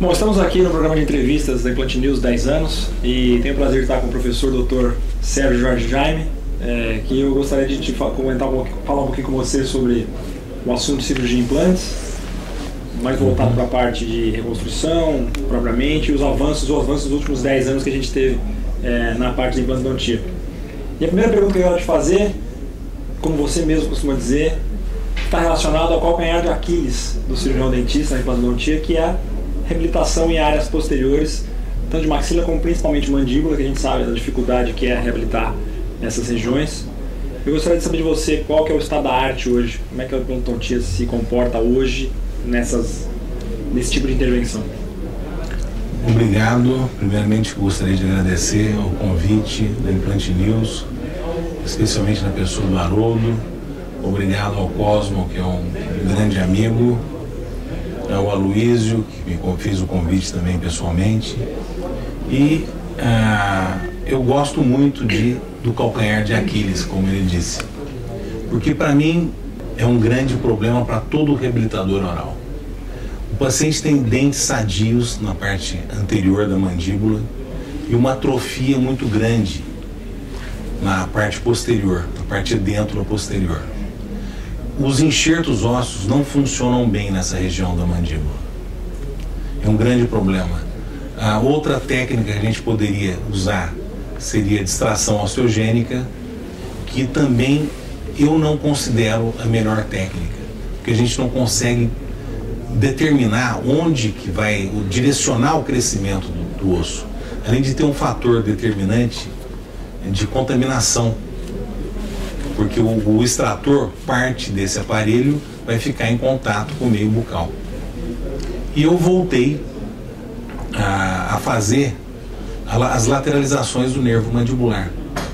Bom, estamos aqui no programa de entrevistas da Implant News 10 anos e tenho o prazer de estar com o professor Dr. Sérgio Jorge Jaime, que eu gostaria de te falar um pouquinho com você sobre o assunto de cirurgia de implantes, mais voltado para a parte de reconstrução, propriamente, e os avanços dos últimos 10 anos que a gente teve na parte de implantodontia. E a primeira pergunta que eu quero te fazer, como você mesmo costuma dizer, está relacionado ao calcanhar de Aquiles do cirurgião dentista na implantodontia, que é a reabilitação em áreas posteriores, tanto de maxila como principalmente mandíbula, que a gente sabe da dificuldade que é reabilitar nessas regiões. Eu gostaria de saber de você qual que é o estado da arte hoje, como é que a implantodontia se comporta hoje nesse tipo de intervenção. Obrigado. Primeiramente gostaria de agradecer o convite da Implant News, especialmente na pessoa do Haroldo. Obrigado ao Cosmo, que é um grande amigo, ao Aloísio, que me fez o convite também pessoalmente. E eu gosto muito do calcanhar de Aquiles, como ele disse, porque para mim é um grande problema para todo reabilitador oral. O paciente tem dentes sadios na parte anterior da mandíbula e uma atrofia muito grande na parte posterior, na parte de dentro da posterior. Os enxertos ósseos não funcionam bem nessa região da mandíbula. É um grande problema. A outra técnica que a gente poderia usar seria a distração osteogênica, que também eu não considero a melhor técnica, porque a gente não consegue determinar onde que vai direcionar o crescimento do osso, além de ter um fator determinante de contaminação, porque o extrator, parte desse aparelho, vai ficar em contato com o meio bucal. E eu voltei a fazer as lateralizações do nervo mandibular,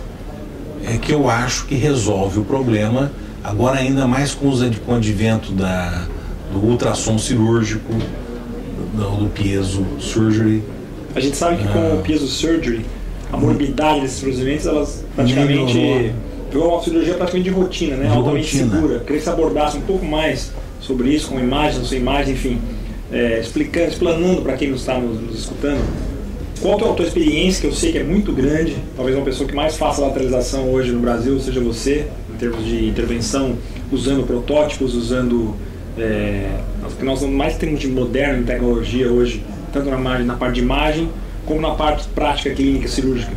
que eu acho que resolve o problema, agora ainda mais com o advento do ultrassom cirúrgico, do piezo surgery. A gente sabe que com o piezo surgery, a morbidade desses procedimentos, elas praticamente virou uma cirurgia praticamente de rotina, né? Altamente segura. Queria que você abordasse um pouco mais sobre isso, com imagens, sem imagem, enfim, explanando para quem está nos escutando, qual é a tua experiência, que eu sei que é muito grande, talvez uma pessoa que mais faça lateralização hoje no Brasil seja você, em termos de intervenção, usando protótipos, usando o que nós mais temos de moderno em tecnologia hoje, tanto na parte de imagem, como na parte prática clínica cirúrgica.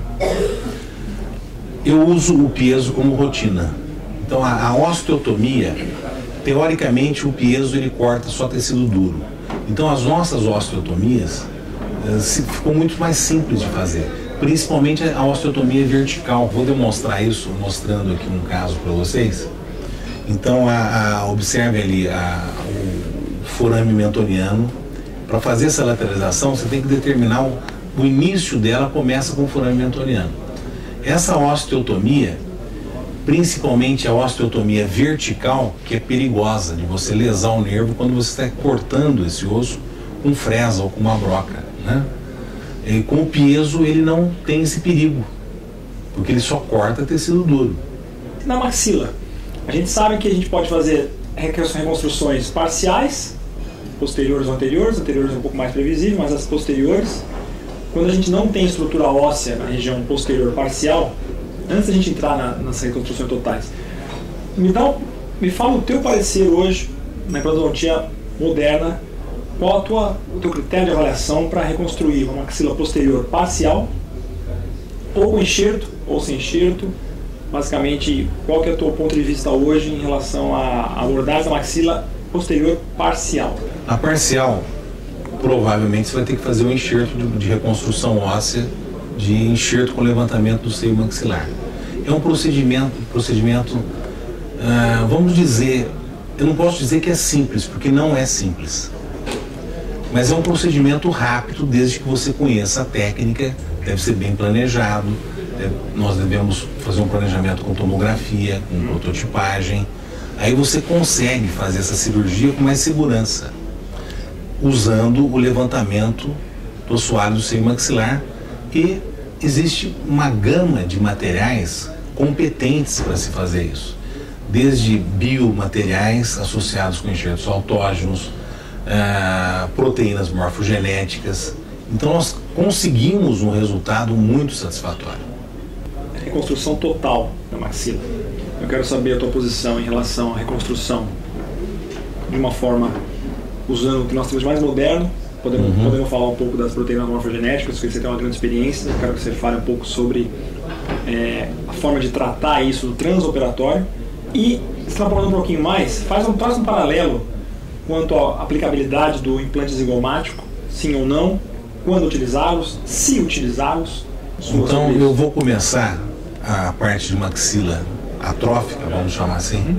Eu uso o piezo como rotina. Então a osteotomia, teoricamente o piezo ele corta só tecido duro. Então as nossas osteotomias ficou muito mais simples de fazer, principalmente a osteotomia vertical. Vou demonstrar isso mostrando aqui um caso para vocês. Então observe ali o forame mentoniano. Para fazer essa lateralização você tem que determinar o início dela, começa com o forame mentoniano. Essa osteotomia, principalmente a osteotomia vertical, que é perigosa de você lesar o nervo quando você está cortando esse osso com fresa ou com uma broca, né? E com o piezo ele não tem esse perigo, porque ele só corta tecido duro. Na maxila, a gente sabe que a gente pode fazer reconstruções parciais, posteriores ou anteriores é um pouco mais previsível, mas as posteriores, quando a gente não tem estrutura óssea na região posterior parcial, antes da gente entrar nas reconstruções totais, me fala o teu parecer hoje na implantodontia moderna, qual o teu critério de avaliação para reconstruir uma maxila posterior parcial, ou com enxerto, ou sem enxerto. Basicamente, qual que é o teu ponto de vista hoje em relação à abordagem da maxila posterior parcial? A parcial, provavelmente você vai ter que fazer um enxerto de reconstrução óssea, de enxerto com levantamento do seio maxilar. É um procedimento, vamos dizer, eu não posso dizer que é simples, porque não é simples. Mas é um procedimento rápido, desde que você conheça a técnica, deve ser bem planejado, nós devemos fazer um planejamento com tomografia, com prototipagem. Aí você consegue fazer essa cirurgia com mais segurança, usando o levantamento do assoalho do seio maxilar, e existe uma gama de materiais competentes para se fazer isso, desde biomateriais associados com enxertos autógenos, proteínas morfogenéticas. Então nós conseguimos um resultado muito satisfatório. Reconstrução total da maxila. Eu quero saber a tua posição em relação à reconstrução de uma forma usando o que nós temos de mais moderno. Podemos falar um pouco das proteínas morfogenéticas, porque você tem uma grande experiência. Eu quero que você fale um pouco sobre a forma de tratar isso no transoperatório. E, extrapolando um pouquinho mais, traz um paralelo quanto à aplicabilidade do implante zigomático, sim ou não, quando utilizá-los, se utilizá-los. Então eu vou começar a parte de maxila atrófica, vamos chamar assim,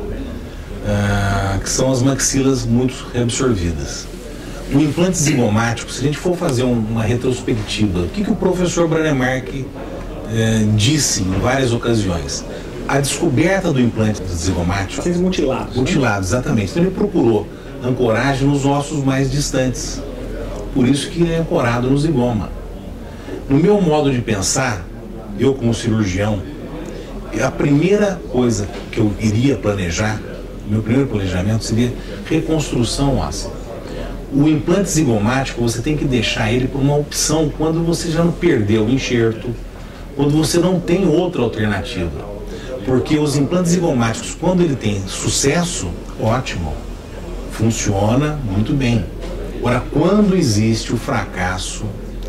que são as maxilas muito reabsorvidas. O implante zigomático, se a gente for fazer uma retrospectiva, o que o professor Brånemark disse em várias ocasiões? A descoberta do implante zigomático... Pacientes mutilados. Mutilados, exatamente. Então ele procurou ancoragem nos ossos mais distantes. Por isso que ele é ancorado no zigoma. No meu modo de pensar, eu como cirurgião, a primeira coisa que eu iria planejar, meu primeiro planejamento seria reconstrução óssea. O implante zigomático você tem que deixar ele por uma opção quando você já não perdeu o enxerto, quando você não tem outra alternativa. Porque os implantes zigomáticos, quando ele tem sucesso, ótimo, funciona muito bem. Agora, quando existe o fracasso,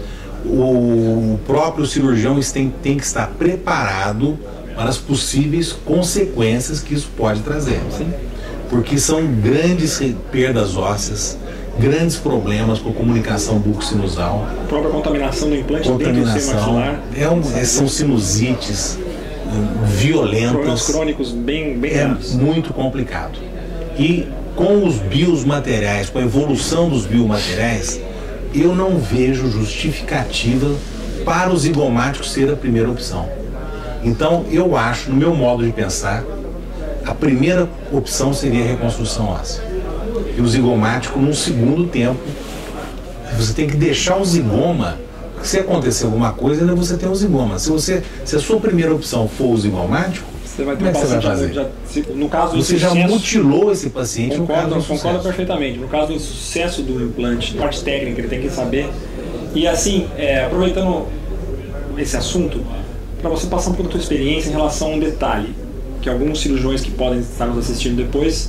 o próprio cirurgião tem que estar preparado para as possíveis consequências que isso pode trazer. Sim. Porque são grandes perdas ósseas, grandes problemas com a comunicação bucosinusal. A própria contaminação do implante dentro do seio maxilar. São sinusites violentas. Problemas crônicos bem graves. É muito complicado. E com os biomateriais, com a evolução dos biomateriais, eu não vejo justificativa para o zigomático ser a primeira opção. Então, eu acho, no meu modo de pensar, a primeira opção seria a reconstrução óssea. E o zigomático, num segundo tempo, você tem que deixar o zigoma. Se acontecer alguma coisa, ainda você tem o zigoma. Se a sua primeira opção for o zigomático, você vai ter como é que você vai fazer? No caso você já mutilou esse paciente. Concordo perfeitamente. No caso do sucesso do implante, parte técnica, ele tem que saber. E assim, aproveitando esse assunto, para você passar um pouco da sua experiência em relação a um detalhe, que alguns cirurgiões que podem estar nos assistindo depois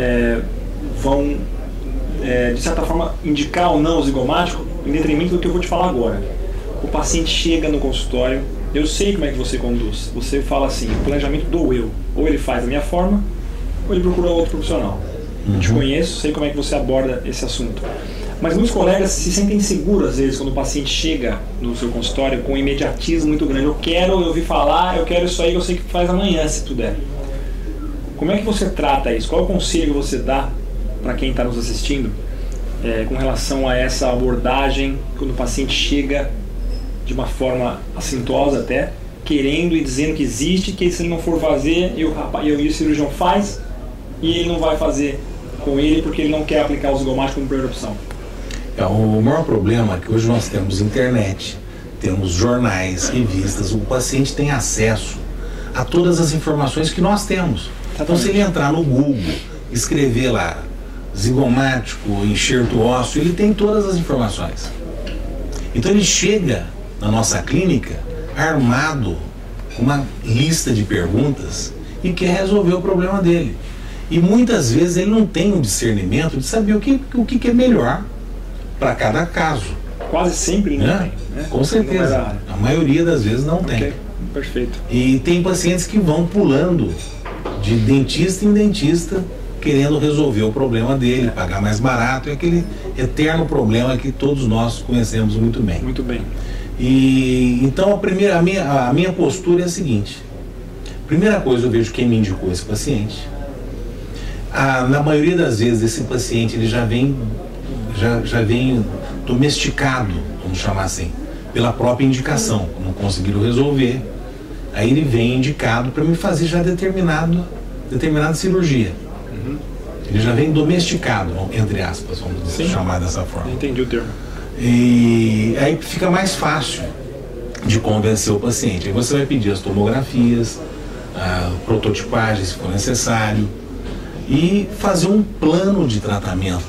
vão, de certa forma, indicar ou não o zigomático em detrimento do que eu vou te falar agora. O paciente chega no consultório, eu sei como é que você conduz. Você fala assim, o planejamento dou eu. Ou ele faz da minha forma, ou ele procura outro profissional. Eu te conheço, sei como é que você aborda esse assunto. Mas muitos colegas se sentem seguros, às vezes, quando o paciente chega no seu consultório com um imediatismo muito grande. Eu ouvi falar, eu quero isso aí, eu sei que faz amanhã, se puder. Como é que você trata isso? Qual é o conselho que você dá para quem está nos assistindo com relação a essa abordagem, quando o paciente chega de uma forma assintosa até, querendo e dizendo que existe, que se ele não for fazer, e o cirurgião faz, e ele não vai fazer com ele porque ele não quer aplicar o zigomático como primeira opção? O maior problema é que hoje nós temos internet, temos jornais, revistas, o paciente tem acesso a todas as informações que nós temos. Então, se ele entrar no Google, escrever lá zigomático, enxerto ósseo, ele tem todas as informações. Então ele chega na nossa clínica armado com uma lista de perguntas e quer resolver o problema dele. E muitas vezes ele não tem um discernimento de saber o que é melhor para cada caso. Quase sempre não tem, né? Com certeza. A maioria das vezes não tem. Perfeito. E tem pacientes que vão pulando de dentista em dentista querendo resolver o problema dele, pagar mais barato, é aquele eterno problema que todos nós conhecemos muito bem. Muito bem. E então a minha postura é a seguinte: primeira coisa, eu vejo quem me indicou esse paciente. Na maioria das vezes esse paciente ele já vem domesticado, vamos chamar assim, pela própria indicação. Não conseguiram resolver, aí ele vem indicado para me fazer já determinada cirurgia. Ele já vem domesticado, entre aspas, vamos chamar dessa forma. Entendi o termo. E aí fica mais fácil de convencer o paciente. Aí você vai pedir as tomografias, a prototipagem, se for necessário, e fazer um plano de tratamento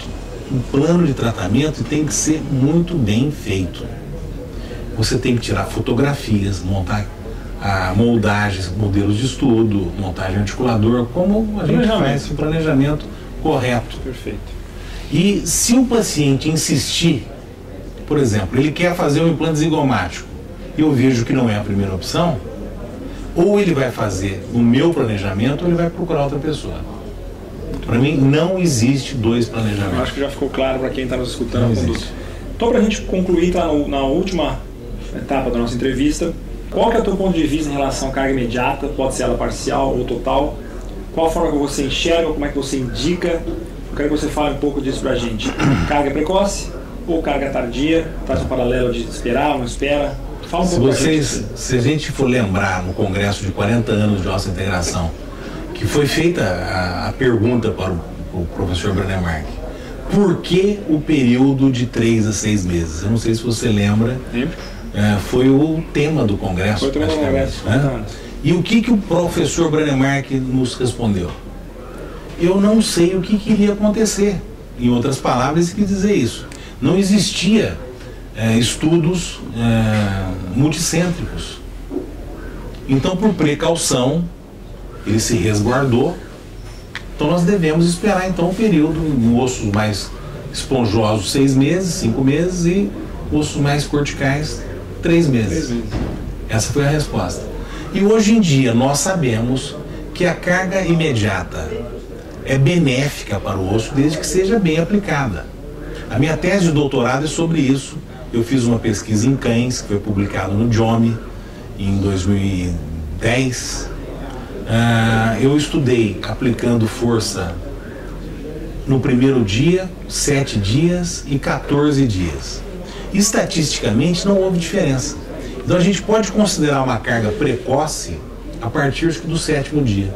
um plano de tratamento tem que ser muito bem feito. Você tem que tirar fotografias, montar moldagens, modelos de estudo, montagem articulador, como a gente faz o planejamento correto. Perfeito. E se o paciente insistir, por exemplo, ele quer fazer um implante zigomático e eu vejo que não é a primeira opção, ou ele vai fazer o meu planejamento ou ele vai procurar outra pessoa. Para mim, não existe dois planejamentos. Eu acho que já ficou claro para quem está nos escutando. Então, para a gente concluir, tá na última etapa da nossa entrevista, qual que é o teu ponto de vista em relação à carga imediata? Pode ser ela parcial ou total? Qual a forma que você enxerga? Como é que você indica? Eu quero que você fale um pouco disso para a gente. Carga precoce ou carga tardia? Faz um paralelo de esperar ou não espera? Fala um pouco pra gente. Se a gente for lembrar no congresso de 40 anos de osteointegração, que foi feita a pergunta para o professor Brennemark, por que o período de 3 a 6 meses? Eu não sei se você lembra. Foi o tema do congresso. Foi o tema do congresso. E o que o professor Brennemark nos respondeu? Eu não sei o que iria acontecer. Em outras palavras, ele quis dizer isso. Não existia estudos multicêntricos. Então, por precaução, ele se resguardou. Então, nós devemos esperar então um período, ossos mais esponjosos 6 meses, 5 meses e ossos mais corticais 3 meses. Essa foi a resposta. E hoje em dia nós sabemos que a carga imediata é benéfica para o osso desde que seja bem aplicada. A minha tese de doutorado é sobre isso. Eu fiz uma pesquisa em cães, que foi publicado no JOME em 2010. Eu estudei aplicando força no primeiro dia, 7 dias e 14 dias. Estatisticamente não houve diferença. Então a gente pode considerar uma carga precoce a partir do 7º dia.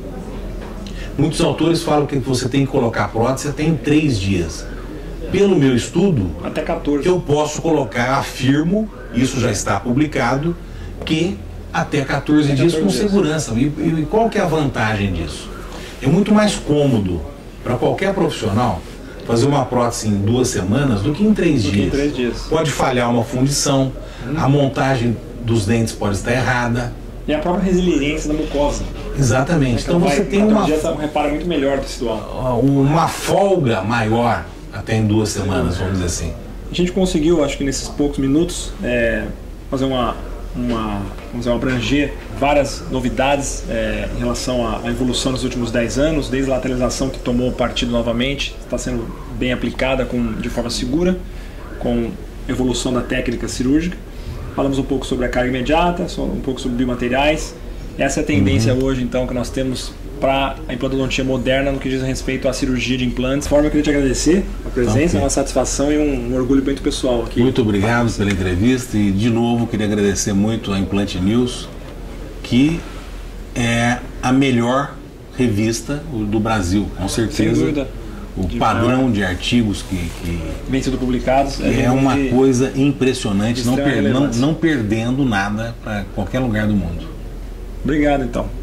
Muitos autores falam que você tem que colocar a prótese até em 3 dias. Pelo meu estudo, até 14. Eu posso colocar, afirmo, isso já está publicado, que até 14 dias com segurança. E qual que é a vantagem disso? É muito mais cômodo para qualquer profissional fazer uma prótese em 2 semanas do que em 3 dias. Pode falhar uma fundição, a montagem dos dentes pode estar errada. E a própria resiliência da mucosa. Exatamente. Então você tem um reparo muito melhor tecidual. Uma folga maior até em 2 semanas, vamos dizer assim. A gente conseguiu, acho que nesses poucos minutos, fazer abranger várias novidades em relação à evolução nos últimos 10 anos, desde a lateralização que tomou o partido novamente, está sendo bem aplicada de forma segura, com evolução da técnica cirúrgica. Falamos um pouco sobre a carga imediata, um pouco sobre biomateriais. Essa é a tendência hoje, então, que nós temos para a implantodontia moderna no que diz respeito à cirurgia de implantes. De forma, eu queria te agradecer a presença, uma satisfação e um orgulho muito pessoal aqui. Muito obrigado pela entrevista e, de novo, queria agradecer muito a Implant News, que é a melhor revista do Brasil, com certeza. Sem dúvida. O padrão de artigos que vem sendo publicados é uma coisa impressionante, não perdendo nada para qualquer lugar do mundo. Obrigado, então.